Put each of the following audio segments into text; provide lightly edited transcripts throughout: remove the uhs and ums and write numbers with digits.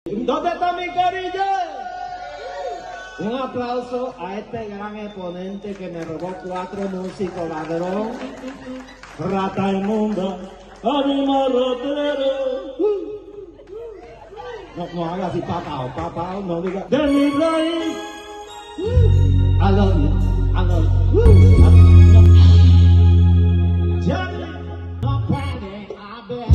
¿Dónde está mi corillo? Un aplauso a este gran exponente que me robó 4 músicos, ladrón, rata inmunda, animarrotero. No haga así, papao, no diga. De mi raíz. I love you, I love you. Johnny, no puede haber.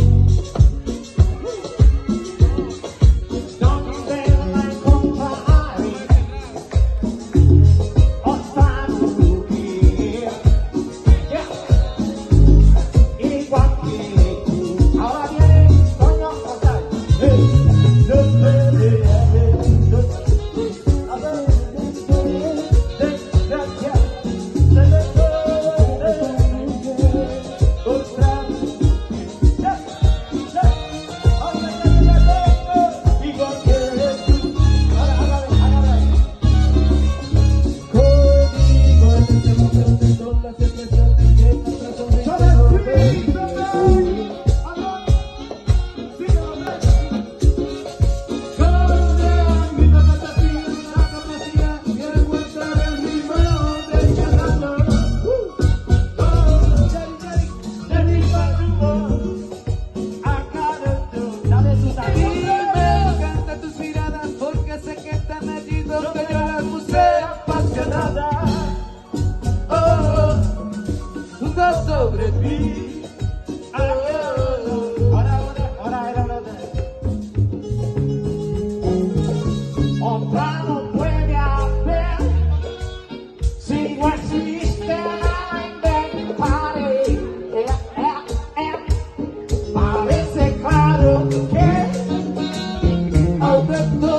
Parece claro que